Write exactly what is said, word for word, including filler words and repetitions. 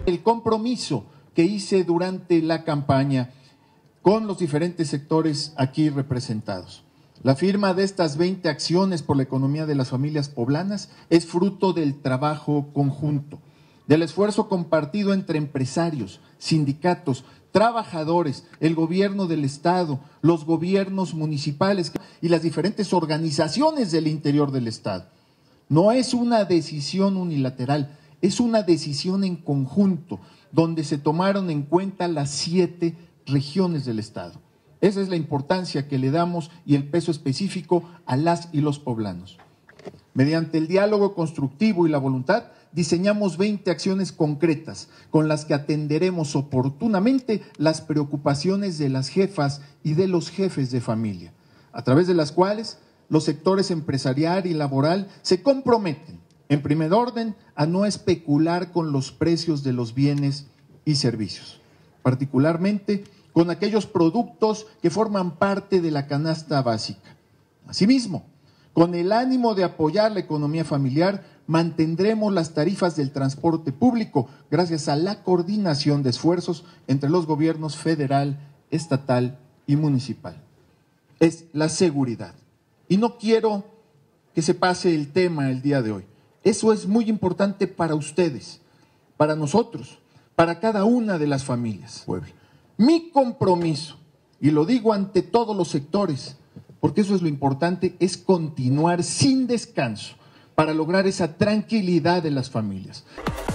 El compromiso que hice durante la campaña con los diferentes sectores aquí representados. La firma de estas veinte acciones por la economía de las familias poblanas es fruto del trabajo conjunto, del esfuerzo compartido entre empresarios, sindicatos, trabajadores, el gobierno del Estado, los gobiernos municipales y las diferentes organizaciones del interior del Estado. No es una decisión unilateral, es una decisión en conjunto, donde se tomaron en cuenta las siete regiones del Estado. Esa es la importancia que le damos y el peso específico a las y los poblanos. Mediante el diálogo constructivo y la voluntad, diseñamos veinte acciones concretas con las que atenderemos oportunamente las preocupaciones de las jefas y de los jefes de familia, a través de las cuales los sectores empresarial y laboral se comprometen, en primer orden, a no especular con los precios de los bienes y servicios, particularmente con aquellos productos que forman parte de la canasta básica. Asimismo, con el ánimo de apoyar la economía familiar, mantendremos las tarifas del transporte público gracias a la coordinación de esfuerzos entre los gobiernos federal, estatal y municipal. Es la seguridad. Y no quiero que se pase el tema el día de hoy. Eso es muy importante para ustedes, para nosotros, para cada una de las familias. Mi compromiso, y lo digo ante todos los sectores, porque eso es lo importante, es continuar sin descanso para lograr esa tranquilidad de las familias.